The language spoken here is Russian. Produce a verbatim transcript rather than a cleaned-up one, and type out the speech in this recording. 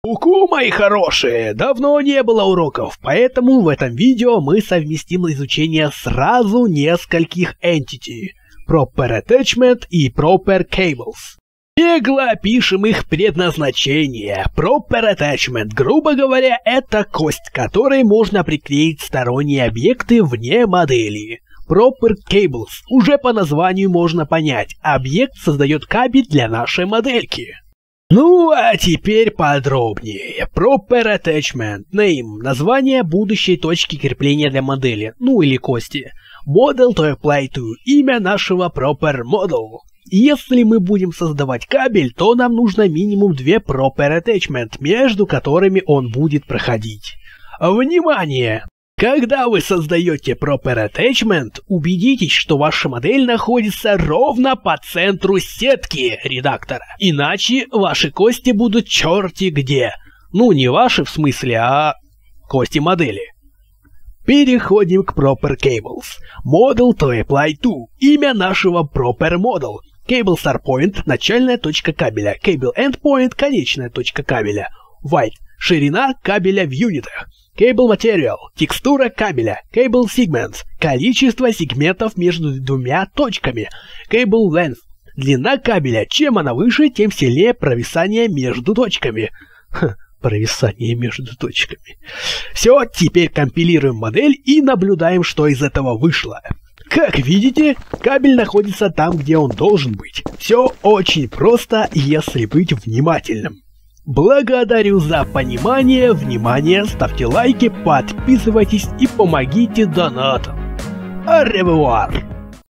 Ку-ку, мои хорошие, давно не было уроков, поэтому в этом видео мы совместим изучение сразу нескольких entity, Proper Attachment и Proper Cables. Бегло опишем их предназначение. Proper Attachment, грубо говоря, это кость, к которой можно приклеить сторонние объекты вне модели. Proper Cables, уже по названию можно понять, объект создает кабель для нашей модельки. Ну а теперь подробнее. Proper Attachment, name, название будущей точки крепления для модели, ну или кости. Model to apply to, имя нашего Proper Model. Если мы будем создавать кабель, то нам нужно минимум две Proper Attachment, между которыми он будет проходить. Внимание! Когда вы создаете Proper Attachment, убедитесь, что ваша модель находится ровно по центру сетки редактора. Иначе ваши кости будут черти где. Ну, не ваши в смысле, а кости модели. Переходим к Proper Cables. Model to apply to. Имя нашего Proper Model. Cable Start Point – начальная точка кабеля. Cable End Point – конечная точка кабеля. Width – ширина кабеля в юнитах. Cable Material – текстура кабеля. Cable Segments – количество сегментов между двумя точками. Cable Length – длина кабеля. Чем она выше, тем сильнее провисание между точками. Ха, провисание между точками. Все, теперь компилируем модель и наблюдаем, что из этого вышло. Как видите, кабель находится там, где он должен быть. Все очень просто, если быть внимательным. Благодарю за понимание, внимание, ставьте лайки, подписывайтесь и помогите донатам. Au revoir!